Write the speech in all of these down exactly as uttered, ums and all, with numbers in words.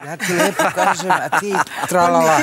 Ja ti lepo kažem, a ti tralala.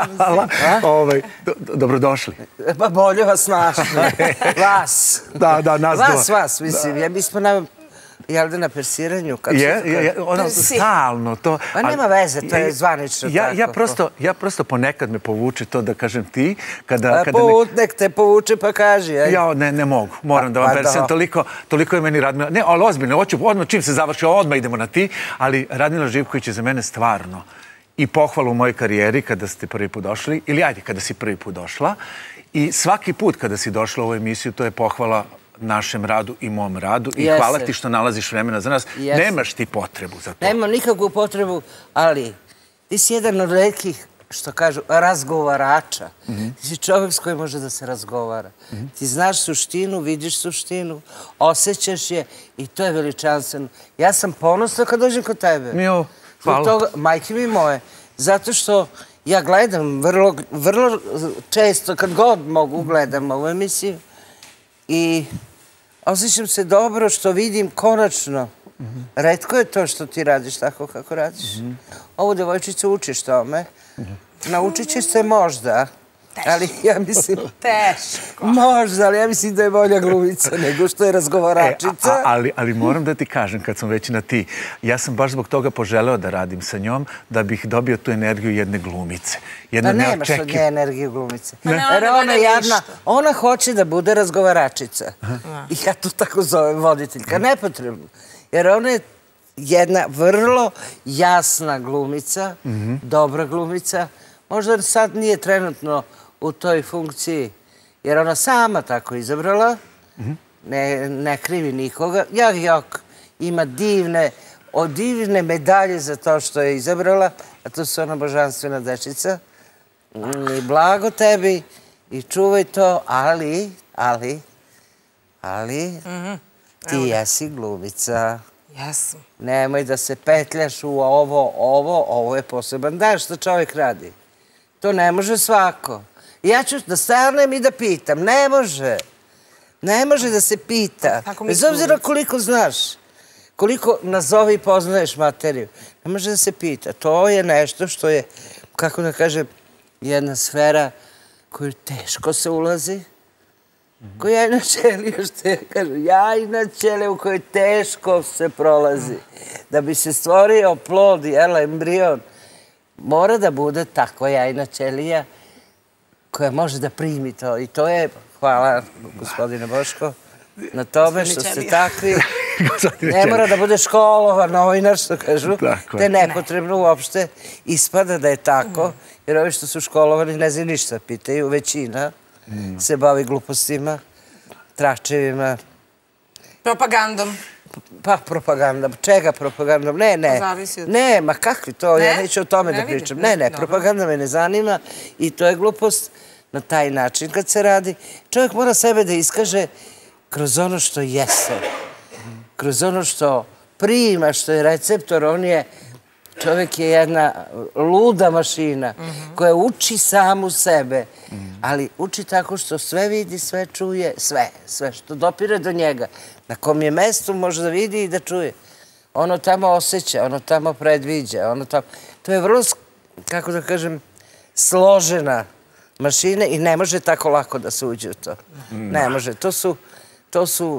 Dobrodošli. Pa bolje vas našli. Vas. Da, da, nas dva. Vas, vas, mislim. Ja, mi smo na... Jel da na persiranju? Je, ono, stalno to... Pa nema veze, to je zvanično tako. Ja prosto ponekad me povuče to da kažem ti, kada... Nek te povuče pa kaži, aj. Ja, ne mogu, moram da vam persiram, toliko je meni Radmila... Ne, ali ozbiljno, hoću odmah, čim se završi, odmah idemo na ti, ali Radmila Živković je za mene stvarno i pohvala u mojoj karijeri kada ste prvi put došli, ili ajde, kada si prvi put došla, i svaki put kada si došla u ovu emisiju, to je pohvala našem radu i mom radu i hvala ti što nalaziš vremena za nas. Nemaš ti potrebu za to. Nemam nikakvu potrebu, ali ti si jedan od retkih, što kažu, razgovarača. Ti si čovjek s kojim može da se razgovara. Ti znaš suštinu, vidiš suštinu, osjećaš je i to je veličanstveno. Ja sam ponosna kad dođem kod tebe. Mio, hvala. Majke mi moje, zato što ja gledam vrlo često, kad god mogu gledam ovu emisiju, i osjećam se dobro što vidim konačno. Retko je to što ti radiš tako kako radiš. Ovu devojčicu učiš tome. Naučit ćeš se možda. Ali ja mislim... Teško. Možda, ali ja mislim da je bolja glumica nego što je razgovaračica. Ali moram da ti kažem, kad sam već na ti, ja sam baš zbog toga poželeo da radim sa njom, da bih dobio tu energiju jedne glumice. Pa nemaš od nje energiju glumice. Jer ona jadna, ona hoće da bude razgovaračica. I ja tu tako zovem voditeljka. Nepotrebno. Jer ona je jedna vrlo jasna glumica, dobra glumica. Možda sad nije trenutno u toj funkciji, jer ona sama tako izabrala, ne krivi nikoga. Jak, jak, ima divne, divne medalje za to što je izabrala, a to su ona božanstvena dečica. I blago tebi, i čuvaj to, ali, ali, ali, ti jesi glumica. Jesam. Nemoj da se petljaš u ovo, ovo, ovo je poseban dan što čovjek radi. To ne može svako. Ja ću da stanem i da pitam. Ne može. Ne može da se pita. Bez obzira koliko znaš, koliko nazovi i poznaješ materiju. Ne može da se pita. To je nešto što je, kako da kažem, jedna sfera koju teško se ulazi. Koja je na ćeliju, što je, kažu, jajna ćelija u kojoj teško se prolazi. Da bi se stvorio plod, jel, embrion, mora da bude takva jajna ćelija koja može da primi to. I to je, hvala gospodine Boško, na tome što ste takvi. Ne mora da bude školova, novinar, što kažu. Te nepotrebno uopšte ispada da je tako. Jer ovi što su školovani ne znaju ništa, pitaju. Većina se bavi glupostima, tračevima. Propagandom. Pa propagandom. Čega propagandom? Ne, ne. Ne, ma kakvi to? Ja neću o tome da pričam. Ne, ne, propaganda me ne zanima i to je glupost na taj način kad se radi. Čovjek mora sebe da iskaže kroz ono što jeste. Kroz ono što prima, što je receptor, on je, čovjek je jedna luda mašina koja uči samu sebe, ali uči tako što sve vidi, sve čuje, sve, sve što dopire do njega. Na kom je mestu može da vidi i da čuje. Ono tamo osjeća, ono tamo predviđa, ono tamo... To je vrlo, kako da kažem, složena mašina i ne može tako lako da se uđe u to. Ne može. To su, to su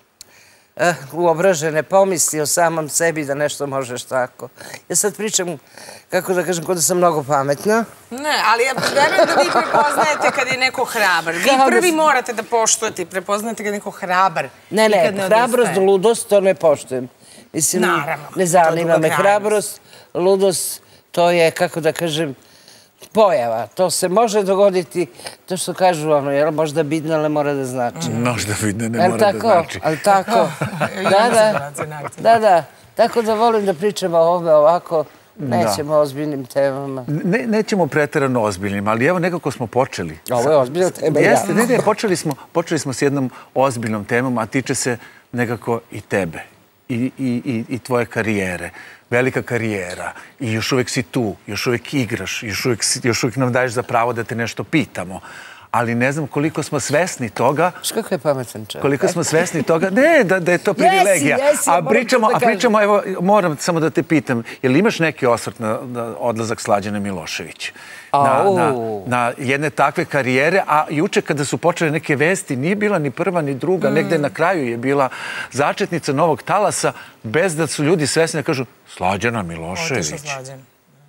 uobražene pomisli o samom sebi da nešto možeš tako. Ja sad pričam, kako da kažem, kod da sam mnogo pametna. Ne, ali ja verujem da vi prepoznajete kad je neko hrabar. Vi prvi morate da poštujete i prepoznajete kad je neko hrabar. Ne, ne, hrabrost, ludost, to ne poštujem. Mislim, ne zanima me hrabrost, ludost, to je, kako da kažem, pojava. To se može dogoditi, to što kažu, ono, jel, možda bitno, ali mora da znači. Možda bitno, ne mora da znači. Ali tako, da, da, da, da. Tako da volim da pričamo o ovome ovako, nećemo o ozbiljnim temama. Nećemo preterano ozbiljnim, ali evo nekako smo počeli. Ovo je ozbiljna tema, ja. Jeste, ne, ne, počeli smo s jednom ozbiljnom temom, a tiče se nekako i tebe i tvoje karijere. Velika karijera i još uvijek si tu, još uvijek igraš, još uvijek nam daješ za pravo da te nešto pitamo. ali ne znam koliko smo svesni toga. Što kako je pametan čovjek? Koliko smo svesni toga, ne, da, da je to privilegija. Jesi, jesi, a pričamo, da a pričamo, evo, moram samo da te pitam, je li imaš neki osvrt na, na odlazak Slađane Milošević? Na, na, na jedne takve karijere, a juče kada su počele neke vesti, nije bila ni prva ni druga, mm. negde na kraju je bila začetnica novog talasa, bez da su ljudi svesni da kažu Slađana Milošević. Otišla Slađana.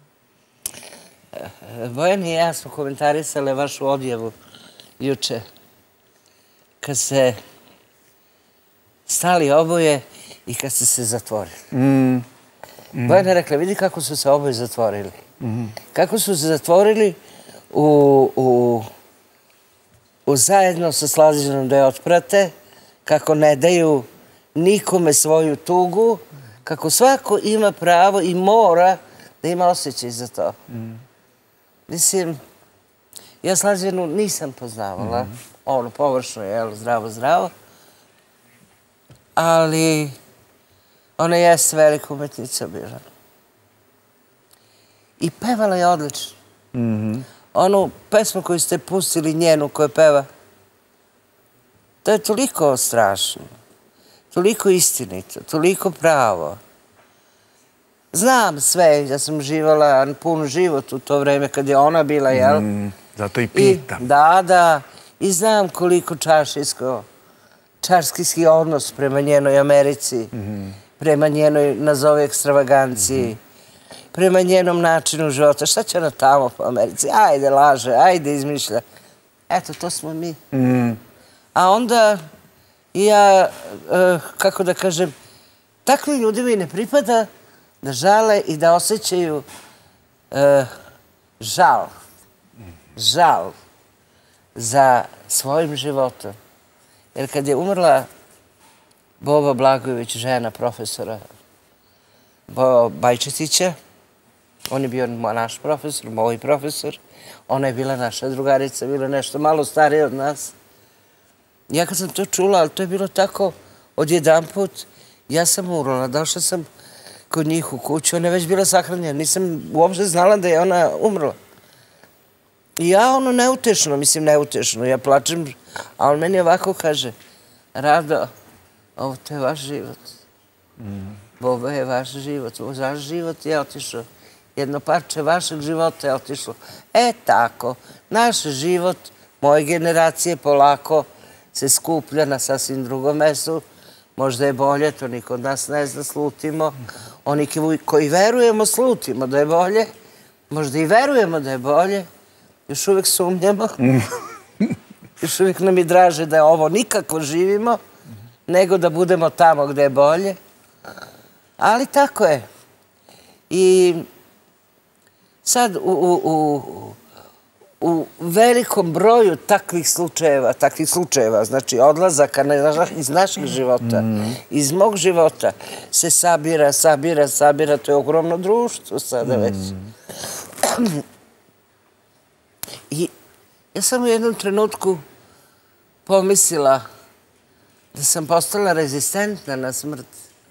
Bojan i ja smo komentarisali vašu odjavu juče, kad se stali oboje i kad ste se zatvorili. Mm. Mm. Bojan je rekla, vidi kako su se oboje zatvorili. Mm. Kako su se zatvorili u, u, u zajedno sa Slađanom da je otprate, kako ne daju nikome svoju tugu, kako svako ima pravo i mora da ima osjećaj za to. Mm. Mislim, ja Slađanu nisam poznavala, mm. ono površno je, zdravo, zdravo, ali ona je velika umetnica bila. I pevala je odlično. Mm-hmm. Onu pesmu koju ste pustili njenu koju peva, to je toliko strašno, toliko istinito, toliko pravo. Znam sve, ja sam živala pun život u to vreme kad je ona bila, jel? Mm, zato i pitam. I, da, da. I znam koliko čaršijsko, čarskijski odnos prema njenoj Americi, mm-hmm. prema njenoj, nazove, ekstravaganciji, mm-hmm. prema njenom načinu života. Šta će ona tamo po Americi? Ajde, laže, ajde, izmišlja. Eto, to smo mi. Mm. A onda ja, uh, kako da kažem, takvim ljudima i ne pripada da žale i da osjećaju uh, žal. Žal za svojim životom. Jer kad je umrla Boba Blagojević, žena profesora Boba Bajčetića, on je bio naš profesor, moj profesor, ona je bila naša drugarica, bila nešto malo starija od nas. Ja kad sam to čula, ali to je bilo tako odjedanput, ja sam umrla, došla sam kod njih u kuću, ona je već bila sahranjena, nisam uopšte znala da je ona umrla. I ja ono neutešno, mislim neutešno, ja plačem, a on meni ovako kaže, Rado, ovo to je vaš život. Mm. Boba je vaš život, vaš život je otišao. Jedno parče vašeg života je otišlo. E tako, naš život, moje generacije polako se skuplja na sasvim drugom mestu. Možda je bolje, to niko od nas ne zna, slutimo. Oni koji verujemo, slutimo da je bolje. Možda i verujemo da je bolje. Još uvijek sumnjamo. Još uvijek nam je draže da je ovo nikako živimo, nego da budemo tamo gde je bolje. Ali tako je. I sad u, u, u, u velikom broju takvih slučajeva, takvih slučajeva, znači odlazaka iz našeg života, mm. iz mog života, se sabira, sabira, sabira, to je ogromno društvo sada već. Mm. I ja sam u jednom trenutku pomislila da sam postala rezistentna na smrt.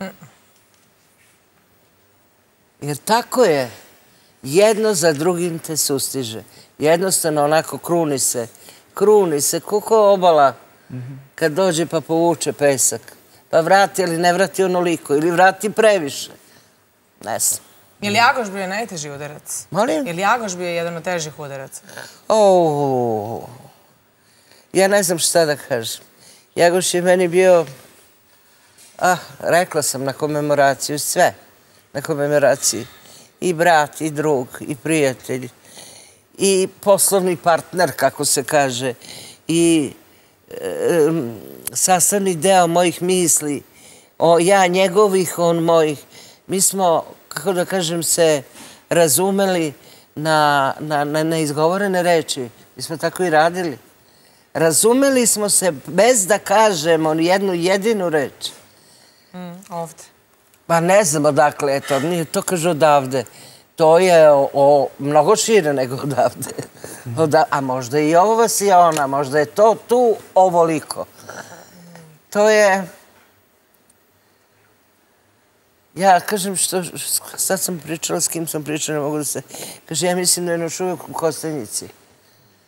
Jer tako je. Jedno za drugim te sustiže. Jednostavno onako kruni se. Kruni se, kako obala kad dođe pa povuče pesak. Pa vrati, ali ne vrati onoliko. Ili vrati previše. Ne znam. Je li Jagoš bio najteži udarac? Molim? Je li Jagoš bio jedan od težih udaraca? O, ja ne znam šta da kažem. Jagoš je meni bio, ah, rekla sam na komemoraciju, sve na komemoraciji. I brat, i drug, i prijatelj, i poslovni partner, kako se kaže, i e, sastavni deo mojih misli, o ja njegovih, on mojih. Mi smo, kako da kažem, se razumeli na, na, na neizgovorene reči. Mi smo tako i radili. Razumeli smo se bez da kažemo jednu jedinu reč. Mm, ovde. Pa ne znam odakle je to, nije to kaže odavde. To je o, o, mnogo šire nego odavde. Oda, a možda i ovo vas je ona, možda je to tu ovoliko. To je... Ja kažem što, sad sam pričala s kim sam pričala, ne mogu da se... Kaže, ja mislim da je još uvijek u Kostajnici.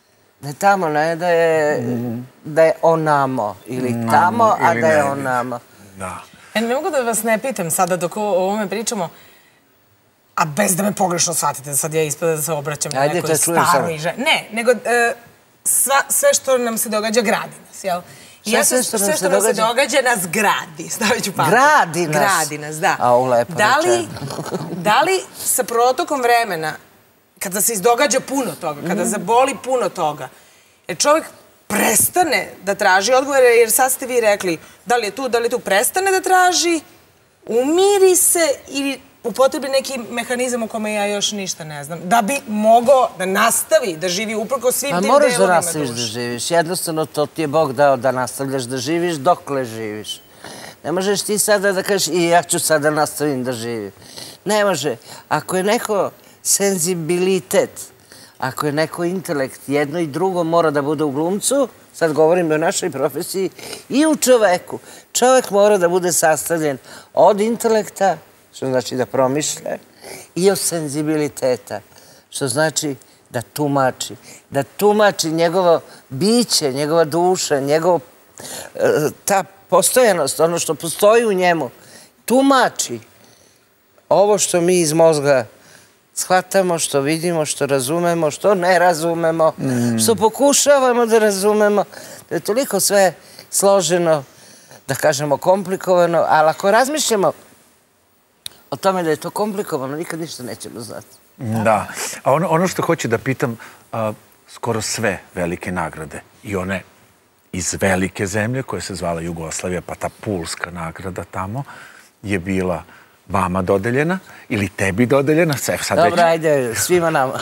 Da je tamo, ne da je, da je onamo. Ili tamo, a da je onamo. Da. E, ne mogu da vas ne pitam sada dok o ovome pričamo, a bez da me pogrešno shvatite, sad ja ispada da se obraćam na nekoj staroj ženi. Ne, nego sve što nam se događa gradi nas, jel? Sve što nam se događa nas gradi, stavit ću pamet. Gradi nas? Gradi nas, da. A ovo lepo rečeno. Da li sa protokom vremena, kada se izdogađa puno toga, kada zaboli puno toga, jer čovjek prestane da traži odgovore, jer sad ste vi rekli da li je tu, da li je tu, prestane da traži, umiri se ili upotrebi neki mehanizam u kome ja još ništa ne znam, da bi mogao da nastavi da živi uprko svim tim delovima duše. Pa moraš da nastaviš da živiš. Jednostavno to ti je Bog dao da nastavljaš da živiš dokle živiš. Ne možeš ti sada da kažeš i ja ću sada nastavim da živim. Ne može. Ako je neko senzibilitet, ako je neko intelekt, jedno i drugo mora da bude u glumcu, sad govorim o našoj profesiji, i u čoveku. Čovek mora da bude sastavljen od intelekta, što znači da promišlja, i od senzibiliteta, što znači da tumači. Da tumači njegovo biće, njegova duša, njegova ta postojanost, ono što postoji u njemu, tumači ovo što mi iz mozga shvatamo, što vidimo, što razumemo, što ne razumemo, što pokušavamo da razumemo. To je toliko sve složeno, da kažemo komplikovano, ali ako razmišljamo o tome da je to komplikovano, nikad ništa nećemo znati. Da. A ono što hoću da pitam, skoro sve velike nagrade i one iz velike zemlje koja se zvala Jugoslavija, pa ta Pulska nagrada tamo je bila vama dodeljena ili tebi dodeljena. Dobro, ajde, svima nama.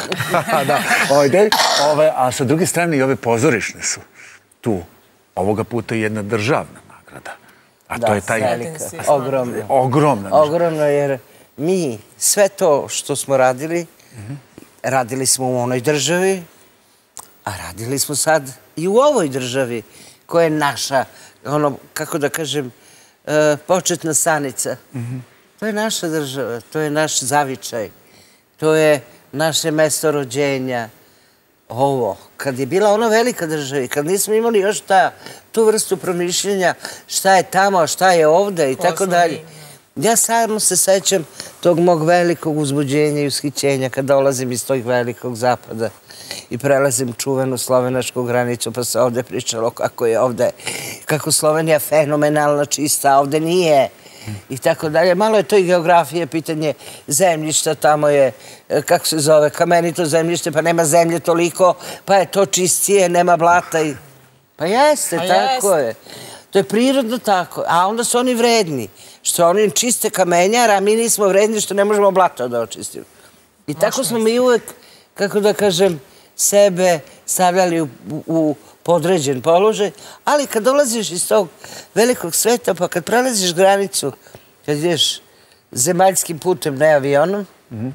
A sa druge strane i ove pozorišne su tu. Ovoga puta je jedna državna nagrada. Da, velika. Ogromna. Ogromna. Ogromna jer mi sve to što smo radili, radili smo u onoj državi, a radili smo sad i u ovoj državi koja je naša, ono, kako da kažem, početna stanica. To je naša država, to je naš zavičaj, to je naše mesto rođenja. Ovo, kad je bila ona velika država i kad nismo imali još tu vrstu promišljenja šta je tamo, a šta je ovde i tako dalje. Ja samo se sećam tog mog velikog uzbuđenja i ushićenja kad dolazim iz tog velikog zapada i prelazim čuvenu slovenačku granicu, pa se ovde pričalo kako je ovde, kako Slovenija fenomenalna, čista, a ovde nije. I tako dalje. Malo je to i geografije, pitanje zemljišta, tamo je, kako se zove, kamenito zemljište, pa nema zemlje toliko, pa je to čistije, nema blata i... Pa jeste, tako je. To je prirodno tako, a onda su oni vredni, što oni čiste kamenjara, a mi nismo vredni što ne možemo blato da očistimo. I tako smo mi uvek, kako da kažem, sebe stavljali u podređen položaj, ali kad dolaziš iz tog velikog sveta, pa kad prelaziš granicu, kad ideš zemaljskim putem, ne avionom,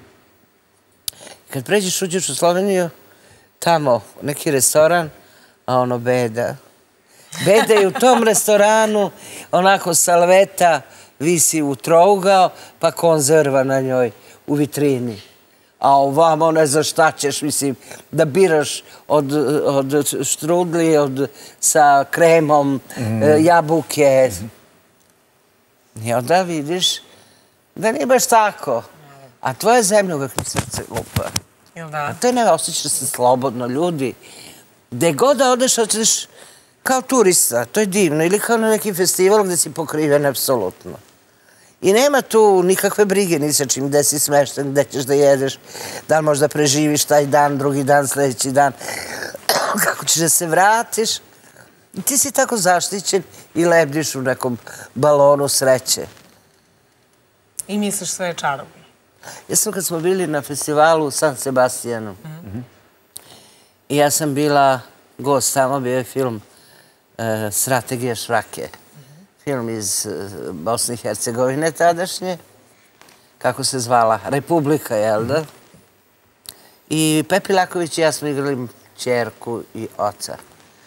kad pređeš, uđeš u Sloveniju, tamo neki restoran, a ono beda. Beda je u tom restoranu, onako salveta visi u trougao, pa konzerva na njoj u vitrini. A ovamo ne znaš šta ćeš, mislim, da biraš od štrudli, sa kremom, jabuke. I onda vidiš da nije baš tako. A tvoja zemlja uvek mi srce lupa. A to je ne, osjećaš se slobodno, ljudi. Gde god da odeš, odeš kao turista, to je divno. Ili kao na neki festival gde si pokriven apsolutno. I nema tu nikakve brige ni sa čim, gde si smešten, gde ćeš da jedeš, da li možeš da preživiš taj dan, drugi dan, sledeći dan, kako ćeš da se vratiš. Ti si tako zaštićen i lebdiš u nekom balonu sreće. I misliš sve je čarobno. Ja sam kad smo bili na festivalu u San Sebastijanu i ja sam bila gost, tamo bio je film Strategija šrake. Film iz Bosne i Hercegovine tadašnje, kako se zvala, Republika, jel da? I Pepi Laković i ja smo igrali ćerku i oca.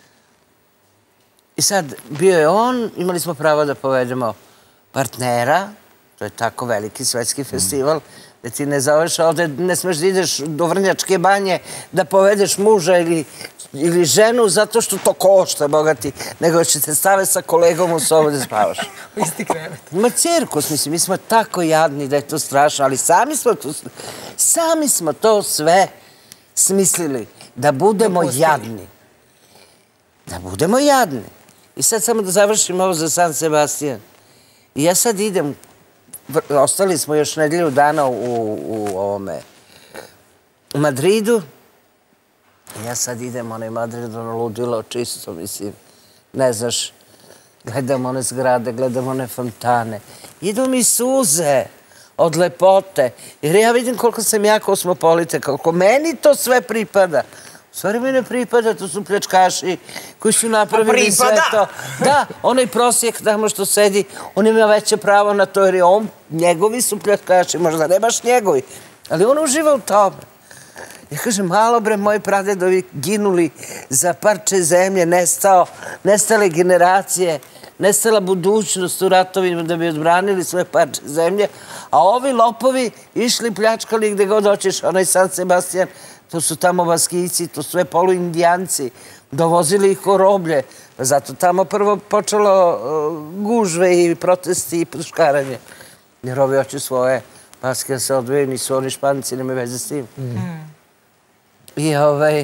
I sad, bio je on, imali smo pravo da povedemo partnera, to je tako veliki svetski festival, da ti ne zoveš ovde, ne smeš da ideš do Vrnjačke banje, da povedeš muža ili ili ženu zato što to košta, bogati, nego će te stave sa kolegom u sobu da spavaš. U isti krevet. Ma cirkus, mislim, mi smo tako jadni da je to strašno, ali sami smo to, sami smo to sve smislili, da budemo jadni. Da budemo jadni. I sad samo da završim ovo za San Sebastian. I ja sad idem, ostali smo još nedelju dana u, u ovome, u Madridu. I ja sad idem, onaj Madrid, ono ludilo, čisto, mislim, ne znaš, gledam one zgrade, gledam one fontane. Idu mi suze od lepote, jer ja vidim koliko sam ja kosmopolita, koliko meni to sve pripada. U stvari mi ne pripada, to su pljačkaši koji su napravili sve to. Da, onaj prosjek tamo što sedi, on ima veće pravo na to jer je on, njegovi su pljačkaši, možda ne baš njegovi, ali on uživa u tome. Ja kažem, malo bre, moji pradedovi ginuli za parče zemlje, nestao, nestale generacije, nestala budućnost u ratovima da bi odbranili svoje parče zemlje, a ovi lopovi išli pljačkali gde god hoćeš, onaj San Sebastian, to su tamo Baskijci, to su sve poluindijanci, dovozili ih ko roblje. Zato tamo prvo počelo gužve i protesti i puškaranje. Jer ovi hoće svoje Baske da se odvoje, nisu oni Španci, nema veze s tim. I ovaj...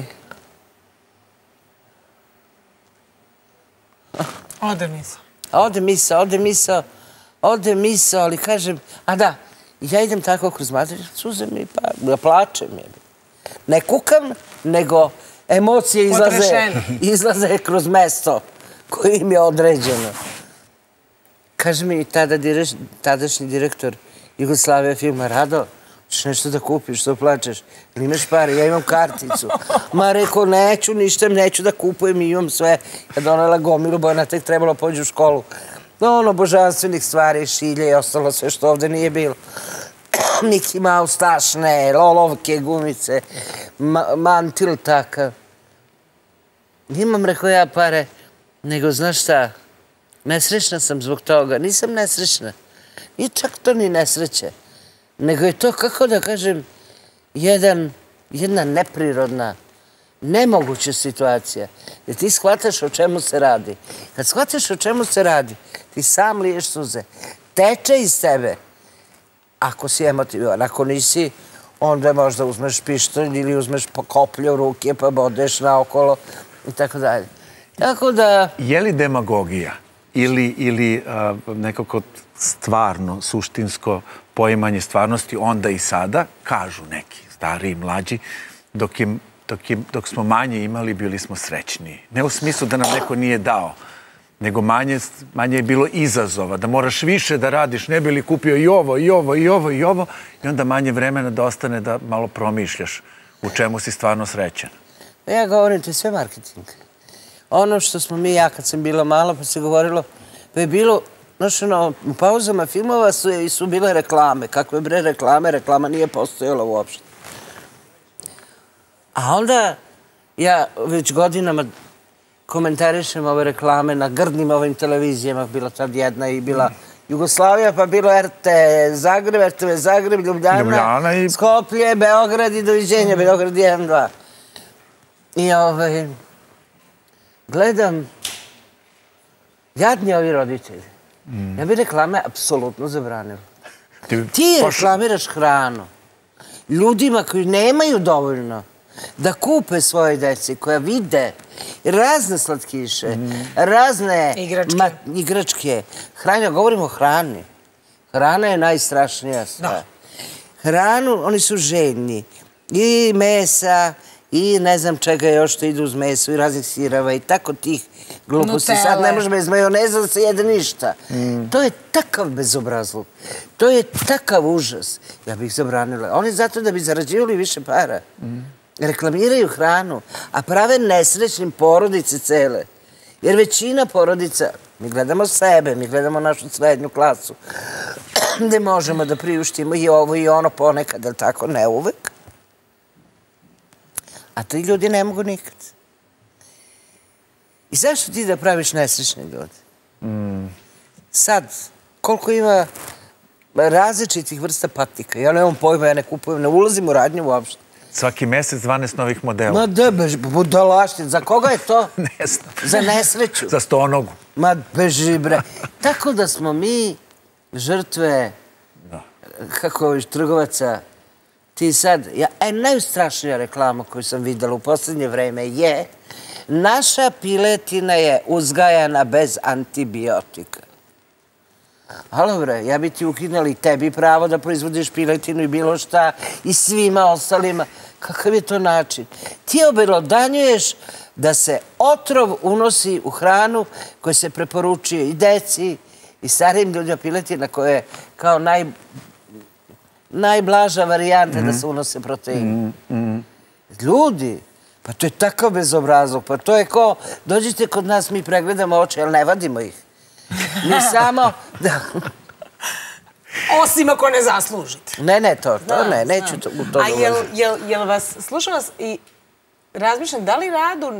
Ode misao. Ode misao, ode misao, ode misao, ali kažem... A da, ja idem tako kroz Madrid, suze mi pa, ja plačem je. Ne kukam, nego emocije izlaze, izlaze kroz mesto koje im je određeno. Kaže mi tada direš, tadašnji direktor Jugoslavije filma, Rado, ćeš nešto da kupiš, što plačeš? Ili imaš pare? Ja imam karticu. Ma rekao, neću, ništa, neću da kupujem, imam sve. Ja donela gomilu, Bojana tek trebalo pođu u školu. No, ono, božanstvenih stvari, šilje i ostalo sve što ovde nije bilo. Mickey Mouse, tašne, lolovke, gumice, mantil takav. Nimam, rekao ja, pare, nego, znaš šta, nesrećna sam zbog toga. Nisam nesrećna. Nije čak to ni nesreće. Nego je to, kako da kažem, jedan, jedna neprirodna, nemoguća situacija. Jer ti shvataš o čemu se radi. Kad shvataš o čemu se radi, ti sam liješ suze. Teče iz tebe. Ako si emotivan, ako nisi, onda možda uzmeš pištolj ili uzmeš koplje u ruke pa bodeš naokolo i tako dalje. Tako da... Je li demagogija ili, ili uh, nekako stvarno, suštinsko poimanje stvarnosti onda i sada, kažu neki stari i mlađi, dok, je, dok, je, dok smo manje imali, bili smo srećniji. Ne u smislu da nam neko nije dao, nego manje, manje je bilo izazova, da moraš više da radiš, ne bi li kupio i ovo, i ovo, i ovo, i ovo, i onda manje vremena da ostane da malo promišljaš u čemu si stvarno srećan. Ja govorim, to je sve marketing. Ono što smo mi, ja kad sam bila mala, pa se govorilo, pa je bilo, znaš, ono, u pauzama filmova su, su bile reklame. Kakve bre reklame, reklama nije postojala uopšte. A onda ja već godinama komentarišem ove reklame na grdnim ovim televizijama, bila tad jedna i bila Jugoslavija, pa bilo R T Zagreb, R T V Zagreb, Ljubljana, Ljubljana i... Skoplje, Beograd i doviđenja, mm. Beograd jedan, dva. I ovaj, gledam, jadni ovi roditelji. Mm. Ja bi reklame apsolutno zabranila. Ti, Ti reklamiraš hranu ljudima koji nemaju dovoljno da kupe svoje deci, koja vide razne slatkiše, mm. razne igračke. Ma, igračke. Hrana, govorimo o hrani. Hrana je najstrašnija stvar. No. Hranu, oni su željni. I mesa, i ne znam čega još što ide uz meso, i raznih sirava, i tako tih gluposti. Nutelle. Sad ne može bez majoneza da se jede ništa. Mm. To je takav bezobrazluk. To je takav užas. Ja bih zabranila. Oni zato da bi zarađivali više para. Mm. Reklamiraju hranu, a prave nesrećnim porodice cele. Jer većina porodica, mi gledamo sebe, mi gledamo našu srednju klasu, gde možemo da priuštimo i ovo i ono ponekad, ali tako ne uvek. A ti ljudi ne mogu nikad. I zašto ti da praviš nesrećne ljudi? Mm. Sad, koliko ima različitih vrsta patika, ja nemam pojma, ja ne kupujem, ne ulazim u radnju uopšte. Svaki mesec dvanaest novih modela. Ma da, beži, budalašnje. Za koga je to? Ne znam. Za nesreću. Za stonogu. Ma beži, bre. Tako da smo mi žrtve, kako viš, trgovaca. Ti sad, e, najstrašnija reklama koju sam videla u posljednje vreme je naša piletina je uzgajana bez antibiotika. Alo bre, ja bi ti ukinuli tebi pravo da proizvodiš piletinu i bilo šta i svima ostalima. Kakav je to način? Ti obelodanjuješ da se otrov unosi u hranu koja se preporučuje i deci i starijim ljudima, piletina koja je kao naj... najblaža varijanta da se unose proteini. Ljudi, pa to je takav bezobrazluk, pa to je ko, dođite kod nas, mi pregledamo oči, ali ne vadimo ih. Mi samo... Osim ako ne zaslužite. Ne, ne, to, to ne, neću u to dolaziti. A jel vas, slušam vas i razmišljam, da li Radu,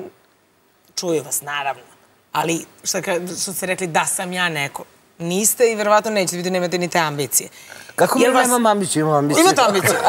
čuju vas naravno, ali što ste rekli da sam ja neko, niste i verovatno nećete biti, nemate ni te ambicije. Kako mi nemam ambiciju, imam ambiciju. Imate ambiciju?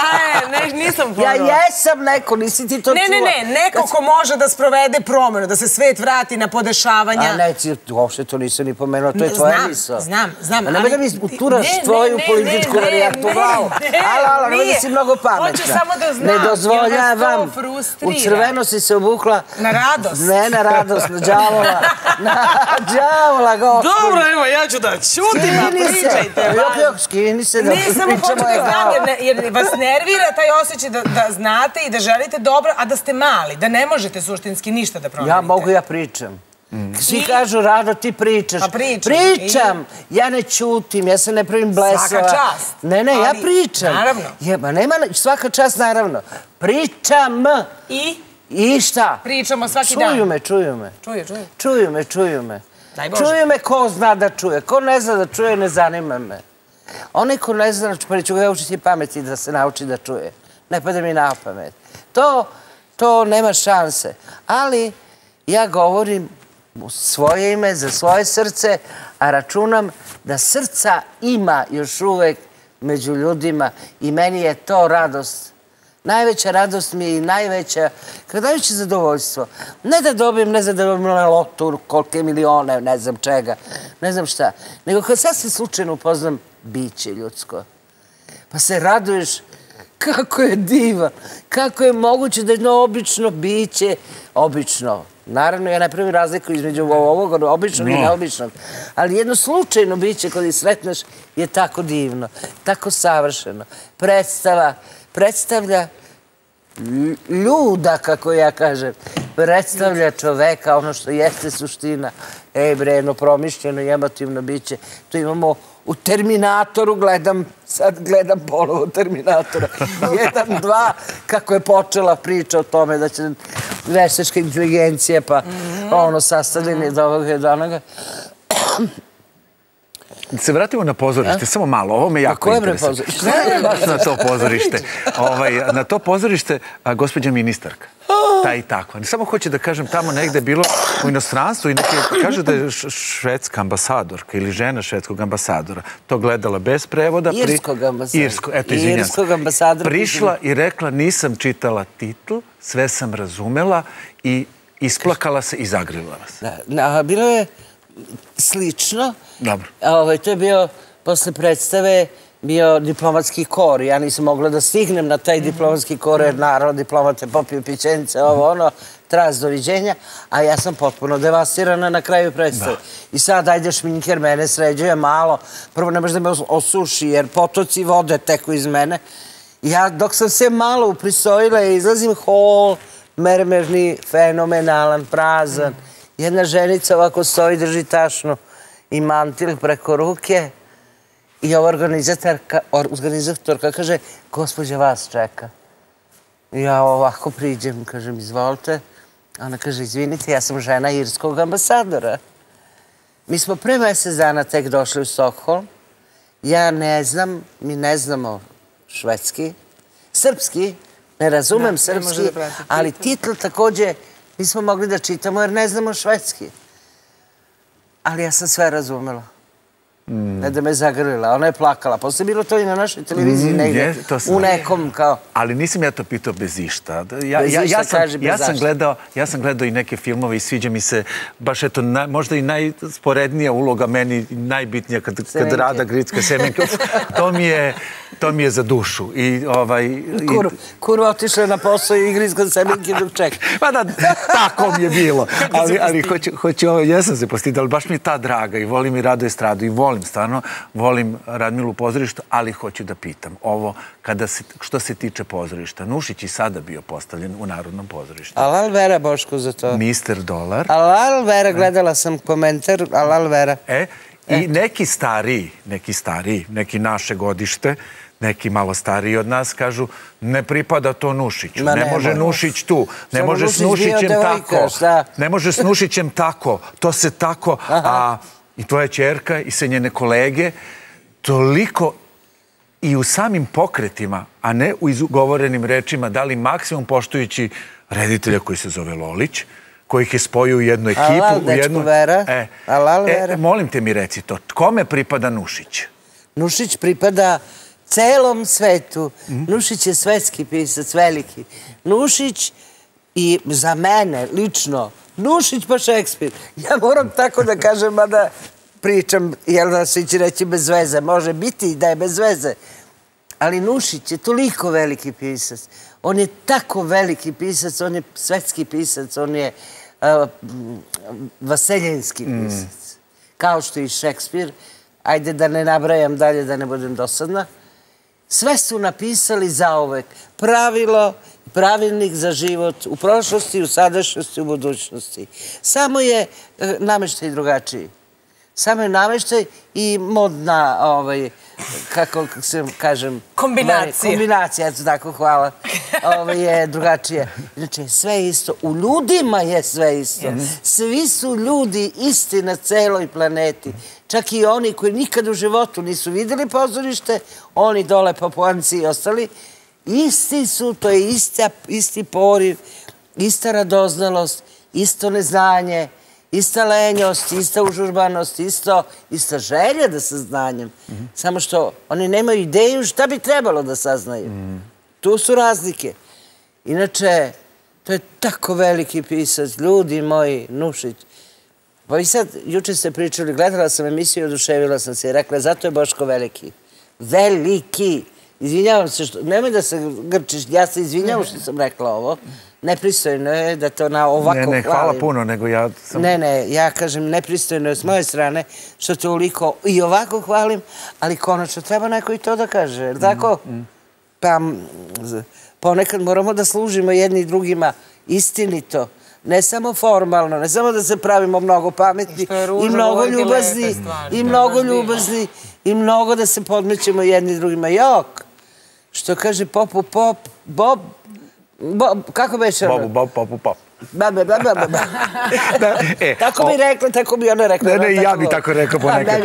Ne, nisam ponovila. Ja jesam neko, nisi ti to čula. Ne, ne, ne, neko ko može da sprovede promenu, da se svet vrati na podešavanja. A ne, uopšte to nisam ni pomenuo, to je tvoja misla. Znam, znam. A nemoj da mi uturaš tvoju političku varijantu glavu. Alo, alo, nemoj da si mnogo pametna. Hoću samo da znam, ne dozvoljavam. U crveno si se obukla. Na radost. Ne, na radost, na džavola. Na džavola, gospodin. Dobro, evo, ja ću da čutim, a pričajte. Skini se da pričamo. Ne, samo hoću da znam, jer vas nervira taj osjećaj da znate i da želite dobro, a da ste mali, da ne možete suštinski ništa da promenite. Ja mogu, ja pričam. Svi kažu, Rado, ti pričaš. Pa pričam. Pričam. Ja ne ćutim, ja se ne pravim blesava. Svaka čast. Ne, ne, ja pričam. Naravno. Jeba, nema, svaka čast, naravno. Pričam. I? I šta? Pričamo svaki dan. Čuju me, čuju me. Čuju, čuju. Čuju me, čuju me. Daj Bože. Čuju me ko zna da čuje. Ko ne zna da čuje, ne zanima me. Onaj ko ne zna da čuje, pa ću ga učiti pameti da se nauči da čuje. Ne pada mi na pamet. To, to nema šanse. Ali ja govorim u svoje ime, za svoje srce, a računam da srca ima još uvek među ljudima i meni je to radost. Najveća radost mi je i najveća, kada najveće zadovoljstvo. Ne da dobijem, ne znam da dobijem na lotu, kolike milione, ne znam čega, ne znam šta. Nego kad sasvim slučajno upoznam biće ljudsko, pa se raduješ kako je divan, kako je moguće da jedno obično biće, obično, naravno ja ne pravim razliku između ovog, običnog i neobičnog, ali jedno slučajno biće kad ih sretneš je tako divno, tako savršeno. Predstava, predstavlja ljuda, kako ja kažem, predstavlja čoveka, ono što jeste suština. Ej bre, jedno promišljeno i emotivno biće. To imamo u Terminatoru, gledam, sad gledam polovo Terminatora. Jedan, dva, kako je počela priča o tome da će veštačka inteligencija, pa ono sastavljanje do ovoga i do onoga. Da se vratimo na pozorište, samo malo, ovo me jako interesuje. Na koje bre pozorište? Baš na to pozorište. Na to pozorište, gospođa ministarka, ta i takva. Samo hoće da kažem, tamo negde je bilo u inostranstvu i neke, kaže da je švedska ambasadorka ili žena švedskog ambasadora to gledala bez prevoda. Irskog ambasadora. Irskog, eto, izvinjam se. Prišla i rekla, nisam čitala titl, sve sam razumela i isplakala se i zagrila vas. Bilo je slično. Dobro. To je bio, posle predstave, bio diplomatski kor. Ja nisam mogla da stignem na taj diplomatski kor, jer naravno diplomate popiju pićenice, ovo ono, traz, doviđenja, a ja sam potpuno devastirana na kraju predstave. I sad, ajde šminker, mene sređuje malo. Prvo ne može da me osuši, jer potoci vode teku iz mene. Ja, dok sam se malo uprisojila, izlazim hol, mermerni, fenomenalan, prazan. Jedna ženica ovako stoji, drži tašnu i mantil preko ruke i ova organizatorka kaže, gospođa vas čeka. Ja ovako priđem, kažem, izvolite. Ona kaže, izvinite, ja sam žena irskog ambasadora. Mi smo pre mesec dana tek došli u Stokholm. Ja ne znam, mi ne znamo švedski, srpski, ne razumem srpski, ali titl takođe nismo mogli da čitamo jer ne znamo švedski. Ali ja sam sve razumela. Ne da me zagrlila, ona je plakala. Posle je bilo to i na našoj televiziji negdje, u nekom kao... Ali nisam ja to pitao bez išta. Bez išta, kaži bez zašta. Ja sam gledao i neke filmove i sviđa mi se baš eto, možda i najsporednija uloga meni, najbitnija kad Rada Gricka, Semenke. To mi je za dušu. Kurva otišla na posao i Gricka Semenke dok čeka. Pa da, tako mi je bilo. Ali hoću ovo, jesam se postidala, ali baš mi je ta draga i volim i Rado Estradu i volim stvarno, volim Radmilu u pozorištu, ali hoću da pitam ovo, što se tiče pozorišta. Nušić i sada bio postavljen u Narodnom pozorištu. Alal vera, Boško, za to. mister Dolar. Alal vera, gledala sam komentar, alal vera. E, i neki stariji, neki stariji, neki naše godište, neki malo stariji od nas kažu ne pripada to Nušiću, ne može Nušić tu, ne može s Nušićem tako, ne može s Nušićem tako, to se tako, a i tvoja ćerka i sve njene kolege, toliko i u samim pokretima, a ne u izgovorenim rečima, dali maksimum poštujući reditelja koji se zove Lolić, koji ih je spojio u jednu ekipu. Alal, dečku vera. Alal vera. Molim te mi reci to, kome pripada Nušić? Nušić pripada celom svetu. Nušić je svetski pisac, veliki. Nušić i za mene, lično, Nušić pa Šekspir. Ja moram tako da kažem, mada pričam, jel da se će reći bez veze, može biti da je bez veze. Ali Nušić je toliko veliki pisac. On je tako veliki pisac, on je svetski pisac, on je vaseljenski pisac. Kao što i Šekspir. Ajde da ne nabrajam dalje, da ne budem dosadna. Sve su napisali zauvek. Pravilo, pravilnik za život u prošlosti, u sadašnjosti, u budućnosti. Samo je nameštaj drugačiji. Samo je nameštaj i modna, kako se kažem... Kombinacija. Kombinacija, eto tako, hvala. Ovo je drugačije. Znači, sve je isto. U ljudima je sve isto. Svi su ljudi isti na celoj planeti. Čak i oni koji nikad u životu nisu vidjeli pozorište, oni dole Papuanci i ostali, isti su, to je isti poriv, ista radoznalost, isto neznanje, ista lenjost, ista užurbanost, ista želja da saznanjem. Samo što oni nemaju ideju šta bi trebalo da saznaju. Tu su razlike. Inače, to je tako veliki pisac, ljudi moji, Nušić. Pa i sad, juče ste pričali, gledala sam emisiju i oduševila sam se i rekla, zato je Boško veliki. Veliki! Izvinjavam se što, nemoj da se grčiš, ja se izvinjavam što sam rekla ovo. Nepristojno je da to na ovako hvalim. Ne, ne, hvala puno, nego ja sam... Ne, ne, ja kažem nepristojno je s moje strane što toliko i ovako hvalim, ali konačno treba neko i to da kaže, jer tako? Pa ponekad moramo da služimo jedni i drugima istinito. Ne samo formalno, ne samo da se pravimo mnogo pametni i mnogo ljubazni, i mnogo ljubazni, i mnogo da se podmećemo jedni i drugima. Jok! Što kaže popu pop, bob, kako beše ono? Bobu, bob, popu pop. Ba, ba, ba, ba, ba. Tako bi rekla, tako bi ona rekla. Ne, ne, ja bi tako rekao ponekad.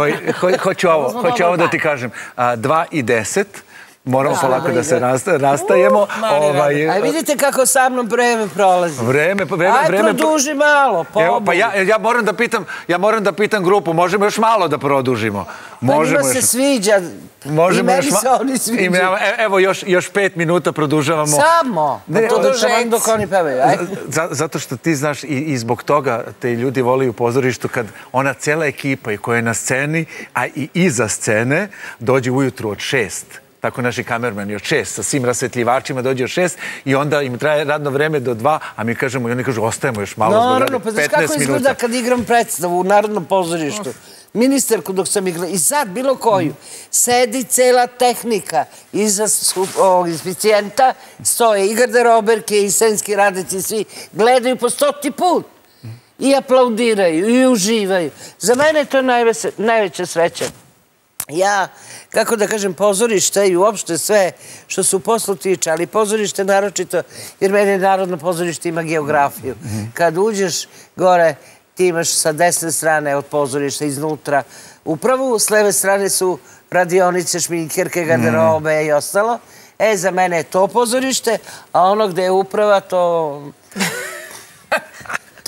Hoću ovo da ti kažem. Dva i deset. Moramo polako da se rastajemo. Aj, vidite kako sa mnom vreme prolazi. Vreme, vreme, vreme. Aj, produži malo, pobu. Pa ja moram da pitam, ja moram da pitam grupu, možemo još malo da produžimo? Pa njima se sviđa. I meni se oni sviđaju. Evo, još pet minuta produžavamo. Samo. Produžavam dok oni pevaju, aj. Zato što ti znaš i zbog toga te ljudi voli u pozorištu kad ona cela ekipa koja je na sceni, a i iza scene, dođe ujutru od šest. Tako naši kamermani od šest, sa svim rasvetljivačima dođe od šest i onda im traje radno vreme do dva, a mi kažemo i oni kažu ostajemo još malo zbog radi, petnaest minuta. Pa znaš kako izgleda kad igram predstavu u Narodnom pozorištu? Ministarku dok sam igrala, i sad bilo koju, sedi cela tehnika, iza inspicijenta stoje i garderoberke i scenski radnici i svi gledaju po stoti put i aplaudiraju i uživaju. Za mene je to najveća sreća. Ja, kako da kažem, pozorište i uopšte sve što su poslu tiče, ali pozorište naročito, jer meni Narodno pozorište ima geografiju. Kad uđeš gore, ti imaš sa desne strane od pozorišta iznutra. Upravo s leve strane su radionice, šminkerke, garderobe i ostalo. E, za mene je to pozorište, a ono gde je uprava, to...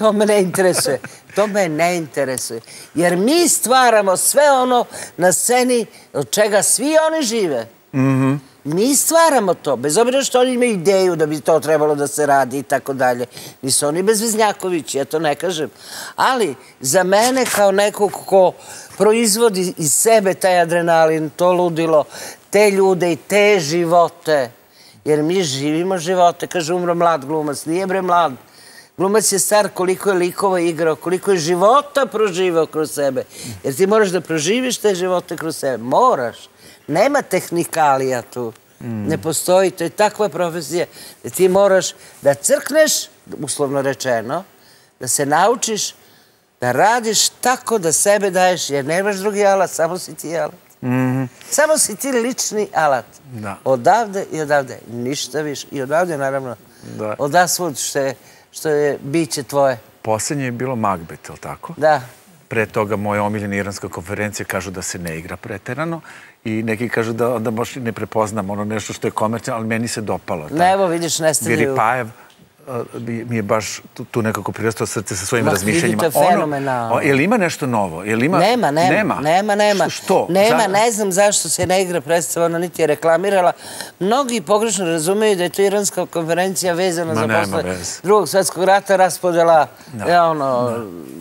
To me ne interesuje. To me ne interesuje. Jer mi stvaramo sve ono na sceni od čega svi oni žive. Mi stvaramo to, bez obzira što oni imaju ideju da bi to trebalo da se radi i tako dalje. Nisu oni bezveznjakovići, ja to ne kažem. Ali za mene kao nekog ko proizvodi iz sebe taj adrenalin, to ludilo, te ljude i te živote, jer mi živimo živote, kaže umro mlad glumac, nije bre mlad. Glumac je star koliko je likova igrao, koliko je života proživao kroz sebe. Jer ti moraš da proživiš te živote kroz sebe. Moraš. Nema tehnikalija tu. Ne postoji. To je takva profesija da ti moraš da crkneš, uslovno rečeno, da se naučiš da radiš tako da sebe daješ, jer nemaš drugi alat, samo si ti alat. Samo si ti lični alat. Odavde i odavde. Ništa više. I odavde, naravno, odasvud što je biće tvoje. Poslednje je bilo Macbeth, je li tako? Da. Pre toga moje omiljene iranske konferencije kažu da se ne igra preterano i neki kažu da baš ne prepoznam ono nešto što je komercijalno, ali meni se dopalo. Ne, evo vidiš, ne stavljaju. Viripajev mi je baš tu nekako prirastao srce sa svojim razmišljenjima. Vidite, fenomenalno. Je li ima nešto novo? Nema, nema. Nema, nema. Što? Nema, ne znam zašto se ne igra predstava, ona niti je reklamirala. Mnogi pogrešno razumeju da je to iranska konferencija vezana za posle drugog svjetskog rata, raspodela, ono,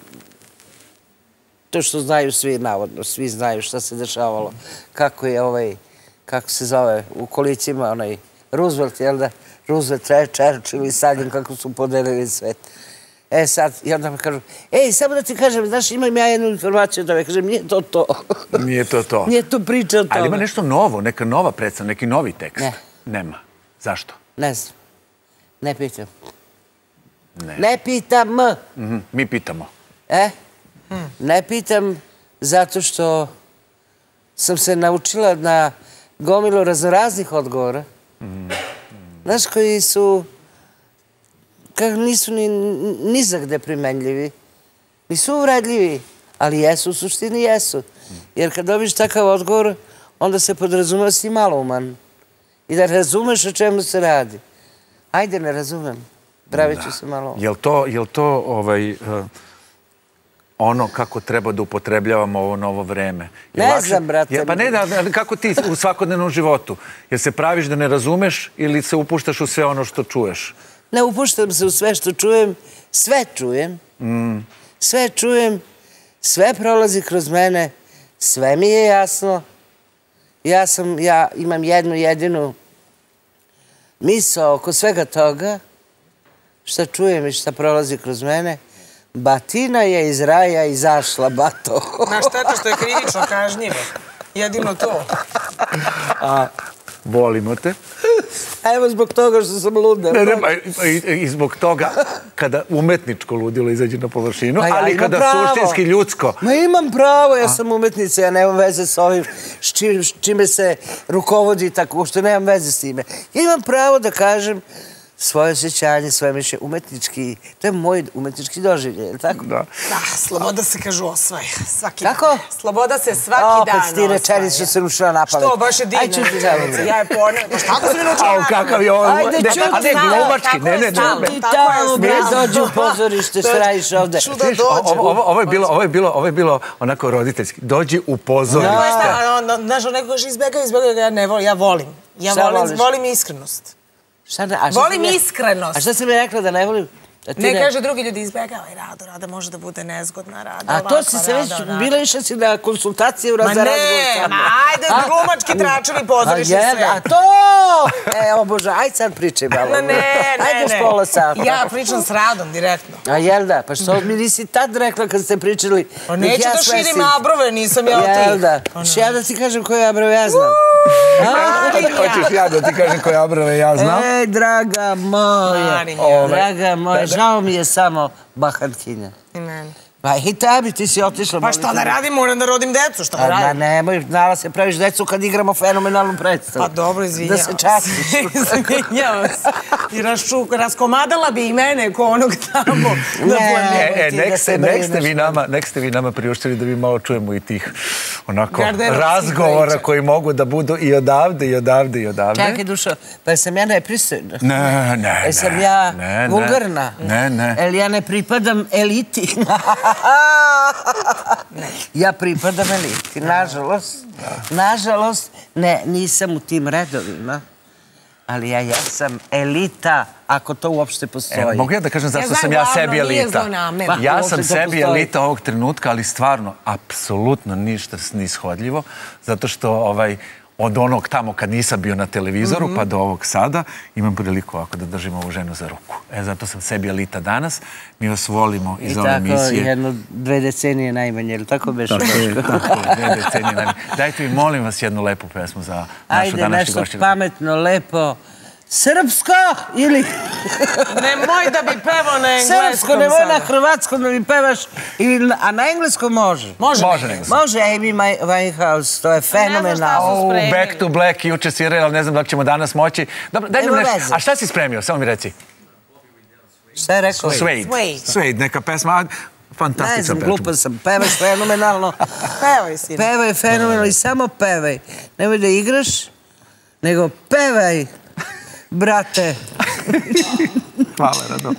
to što znaju svi, navodno, svi znaju šta se dešavalo. Kako je ovaj, kako se zove, u kolicima onaj Roosevelt, jel da? Roosevelt, Churchill i Stalin, kako su podelili svet. E sad, i onda mi kažu, ej, samo da ti kažem, znaš, imam ja jednu informaciju od tebe. Kažem, nije to to. Nije to to. Nije to priča o tome. Ali ima nešto novo, neka nova predstava, neki novi tekst. Ne. Nema. Zašto? Ne znam. Ne pitam. Ne pitam. Mi pitamo. E? Ne pitam zato što sam se naučila na gomilu raznoraznih odgovora. Znaš, koji su, kako nisu ni za gde primenljivi, nisu uvredljivi, ali jesu, u suštini jesu. Jer kad dobiš takav odgovor, onda se podrazumeva da si malouman i da razumeš o čemu se radi. Ajde, ne razumem, pravit ću se malo. Je li to ono kako treba da upotrebljavamo ovo novo vreme? Ne znam, brate. Pa ne, kako ti u svakodnevnom životu? Jer se praviš da ne razumeš ili se upuštaš u sve ono što čuješ? Ne upuštam se u sve što čujem. Sve čujem. Sve čujem. Sve prolazi kroz mene. Sve mi je jasno. Ja sam, ja imam jednu jedinu misao oko svega toga šta čujem i šta prolazi kroz mene. Batina je iz raja izašla, bato. Na šteta što je krivično kažnjivo. Jedino to. A, volimo te. Evo zbog toga što sam luda. Ne, ne, i zbog toga kada umetničko ludilo izađe na površinu, ali kada suštinski ljudsko. Ma imam pravo, ja sam umetnica, ja nemam veze s ovim čime se rukovodi tako, što nemam veze s time. Ja imam pravo da kažem svoje osjećanje, svoje mišljenje, umetnički, to je moj umetnički doživljaj, je li tako? Da. Da, sloboda se kažu osvaja, svaki dan. Kako? Sloboda se svaki dan osvaja. Opet ti rečenicu se učila na pamet. Što, baš je divno. Ajde, čuti zavljeno. Ja je poneo, baš tako se mi naučila na pamet. Kakav je ovo? Ajde, čuti zavljeno. A ne, glumački, ne, ne, ne. Čuti tamo, bre, dođi u pozorište, što radiš ovde. Čuda dođe. Ovo je bilo onako roditeljski. Dođi u pozorište. Znaš, neko kaže izbjegaju, izbjegaju, ja ne volim, ja volim. Ja volim iskrenost. Volim iskrenost. A šta si mi rekla da ne volim? Ne kaže drugi ljudi izbjegavaj Rado, Rada može da bude nezgodna, Rada ovakva, Rada. A to si se već, bila išla si na konsultacije u razgovoru sa mnom. Ma ne, ma ajde glumački tračevi pozorište sve. A to! Evo Bože, ajde sad pričaj malo. Ne, ne, ne. Ajde s pola sata. Ja pričam s Radom direktno. A jel da? Pa što mi nisi tad rekla kad ste pričali? Pa neću da širim abrove, nisam ja od tih. Jel da? Š ja da ti kažem koje abrove ja znam. Hoćeš ja da ti kažem koje abrove ja znam? Ej, draga moja. Draga moja, žao mi je samo bahatkinja. I meni. Pa i tebi, ti si otišla. Pa šta da radim, moram da rodim decu, šta da Ma radim? nemoj, znala se praviš decu kad igramo fenomenalnu predstavu. Pa dobro, izvinjavam Da se častiš. Izvinjavam se. I raščuk, raskomadala bi i mene ko onog tamo. Ne, E, nek ste vi nama priuštili da vi malo čujemo i tih onako Garderovskih razgovora priča. koji mogu da budu i odavde, i odavde, i odavde. Čekaj, Dušo, pa sam ja nepristojna? Ne, ne, E sam ne, ja ne, ne. vulgarna? Ne, ne. El ja ne pripadam eliti? Ja pripadam eliti, nažalost. Nažalost, ne, nisam u tim redovima. Ali ja jesam elita, ako to uopšte postoji. Evo, mogu ja da kažem zašto znam, sam ja glavno, sebi nije elita? zlonamerno. Ja uopšte sam to sebi postoji. elita ovog trenutka, ali stvarno, apsolutno ništa nishodljivo, zato što ovaj, od onog tamo kad nisam bio na televizoru pa do ovog sada imam priliku ovako da držim ovu ženu za ruku. E, zato sam sebi elita danas. Mi vas volimo iz ove emisije. I tako, jedno, dve decenije najmanje, ili tako beš? Tako je, tako je, dve decenije najmanje. Dajte mi, molim vas, jednu lepu pesmu za našu Ajde, današnju nešto gošću. pametno, lepo. Srpsko ili... Nemoj da bi pevao na engleskom Srpsko, nemoj na sada. hrvatskom da mi pevaš, ili na- a na engleskom može. Može. Može nego. Može Amy Ma- Winehouse, to je fenomenalno. su Oh, spremili. Back to Black, juče svirali, ali ne znam da li ćemo danas moći. Dobro, daj nam Nema nešto. veze. A šta si spremio? Samo mi reci. Šta je rekao? Suede. Suede. Suede, neka pesma. Ne Fantastična znam, pesma. glupa sam, pevaš fenomenalno. Pevaj, sine. Pevaj fenomenalno i samo pevaj. Nemoj da igraš, nego pevaj, brate. Hvala, Rado.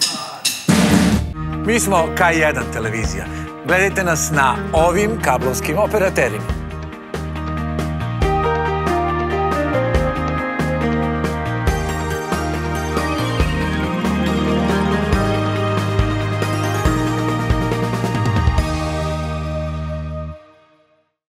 Mi smo K jedan televizija. Gledajte nas na ovim kablovskim operaterima.